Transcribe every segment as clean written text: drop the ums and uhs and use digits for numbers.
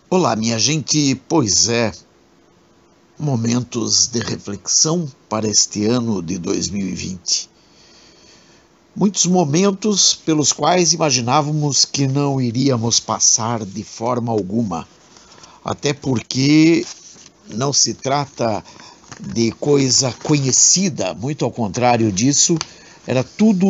Olá, minha gente, pois é, momentos de reflexão para este ano de 2020. Muitos momentos pelos quais imaginávamos que não iríamos passar de forma alguma, até porque não se trata de coisa conhecida, muito ao contrário disso, era tudo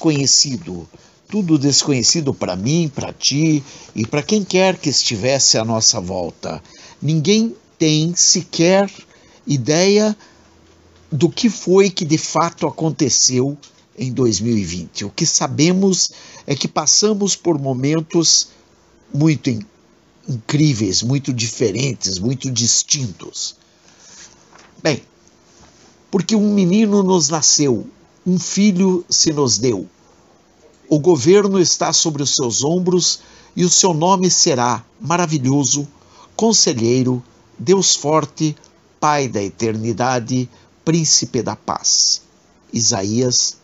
desconhecido para mim, para ti e para quem quer que estivesse à nossa volta. Ninguém tem sequer ideia do que foi que de fato aconteceu em 2020. O que sabemos é que passamos por momentos muito incríveis, muito diferentes, muito distintos. Bem, porque um menino nos nasceu, um filho se nos deu. O governo está sobre os seus ombros e o seu nome será Maravilhoso, Conselheiro, Deus Forte, Pai da Eternidade, Príncipe da Paz. Isaías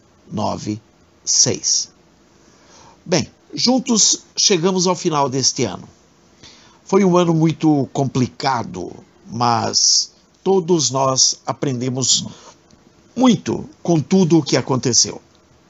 9:6. Bem, juntos chegamos ao final deste ano. Foi um ano muito complicado, mas todos nós aprendemos muito com tudo o que aconteceu.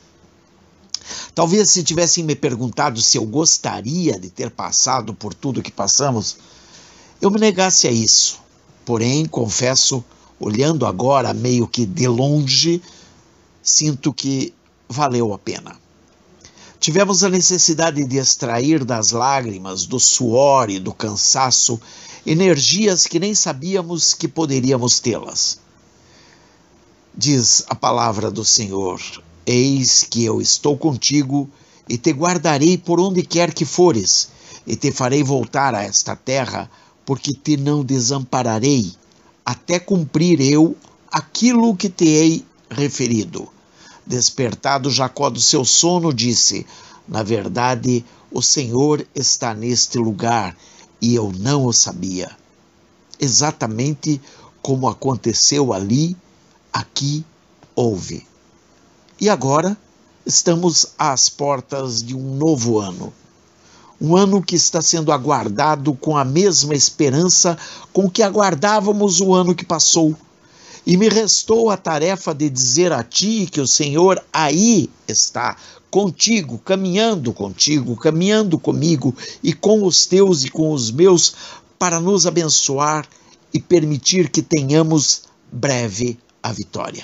Talvez se tivessem me perguntado se eu gostaria de ter passado por tudo que passamos, eu me negasse a isso. Porém, confesso, olhando agora meio que de longe, sinto que valeu a pena. Tivemos a necessidade de extrair das lágrimas, do suor e do cansaço, energias que nem sabíamos que poderíamos tê-las. Diz a palavra do Senhor: eis que eu estou contigo e te guardarei por onde quer que fores, e te farei voltar a esta terra, porque te não desampararei, até cumprir eu aquilo que te hei referido. Despertado Jacó do seu sono, disse: na verdade, o Senhor está neste lugar, e eu não o sabia. Exatamente como aconteceu ali, aqui houve. E agora estamos às portas de um novo ano. Um ano que está sendo aguardado com a mesma esperança com que aguardávamos o ano que passou. E me restou a tarefa de dizer a ti que o Senhor aí está, contigo, caminhando comigo e com os teus e com os meus, para nos abençoar e permitir que tenhamos breve a vitória.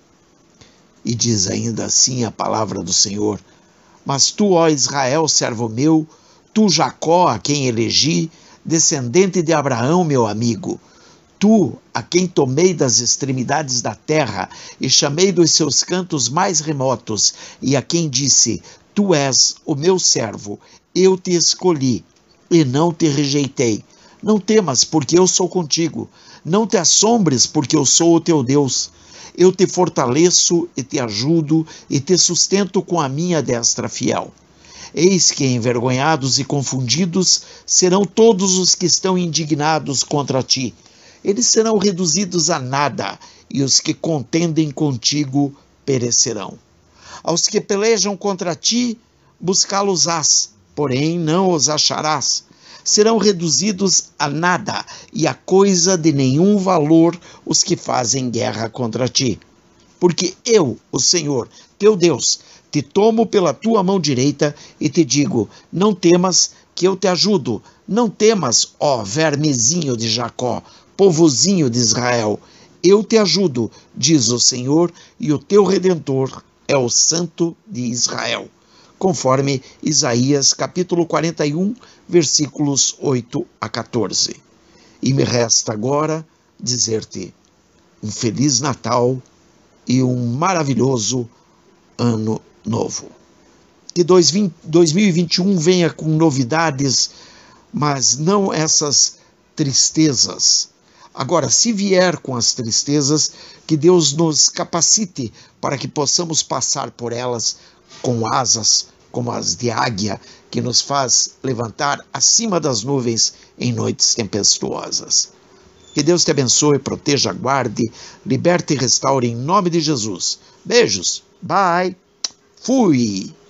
E diz ainda assim a palavra do Senhor: mas tu, ó Israel, servo meu, tu, Jacó, a quem elegi, descendente de Abraão, meu amigo, tu, a quem tomei das extremidades da terra e chamei dos seus cantos mais remotos, e a quem disse: tu és o meu servo, eu te escolhi e não te rejeitei. Não temas, porque eu sou contigo. Não te assombres, porque eu sou o teu Deus. Eu te fortaleço e te ajudo e te sustento com a minha destra fiel. Eis que envergonhados e confundidos serão todos os que estão indignados contra ti. Eles serão reduzidos a nada, e os que contendem contigo perecerão. Aos que pelejam contra ti, buscá-los-ás, porém não os acharás. Serão reduzidos a nada, e a coisa de nenhum valor os que fazem guerra contra ti. Porque eu, o Senhor, teu Deus, te tomo pela tua mão direita e te digo: não temas, que eu te ajudo. Não temas, ó vermezinho de Jacó, povozinho de Israel. Eu te ajudo, diz o Senhor, e o teu Redentor é o Santo de Israel. Conforme Isaías capítulo 41, versículos 8 a 14. E me resta agora dizer-te um Feliz Natal e um maravilhoso Ano Novo. Que 2021 venha com novidades, mas não essas tristezas. Agora, se vier com as tristezas, que Deus nos capacite para que possamos passar por elas com asas como as de águia, que nos faz levantar acima das nuvens em noites tempestuosas. Que Deus te abençoe, proteja, guarde, liberte e restaure em nome de Jesus. Beijos, bye, fui!